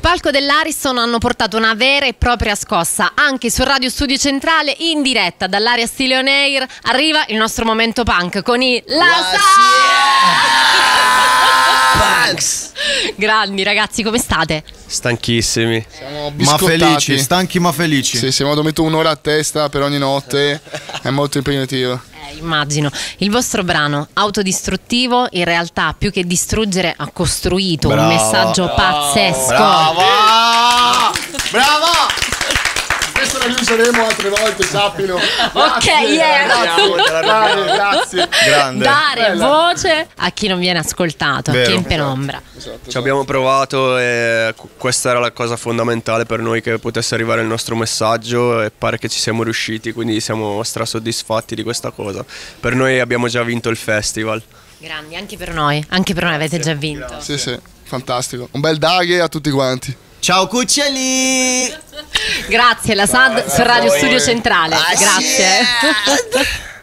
palco dell'Ariston hanno portato una vera e propria scossa. Anche su Radio Studio Centrale, in diretta dall'area Stile On Air, arriva il nostro momento punk con i Punks. Grandi ragazzi, come state? Stanchissimi. Siamo ma biscottati. felici, stanchi ma felici. Sì, siamo dormito un'ora a testa per ogni notte. È molto impegnativo. Immagino. Il vostro brano autodistruttivo in realtà più che distruggere ha costruito un messaggio pazzesco. Brava! Brava! Questo lo riuseremo altre volte, sappilo. Ok, Grazie. Grande. Dare voce a chi non viene ascoltato, a chi è in penombra. Ci abbiamo provato e questa era la cosa fondamentale per noi, che potesse arrivare il nostro messaggio, e pare che ci siamo riusciti, quindi siamo strasoddisfatti di questa cosa. Per noi abbiamo già vinto il festival. Grandi, anche per noi avete già vinto. Sì, sì, fantastico. Un bel daghe a tutti quanti. Ciao cuccioli! Grazie, la SAD su Radio Studio Centrale. Grazie.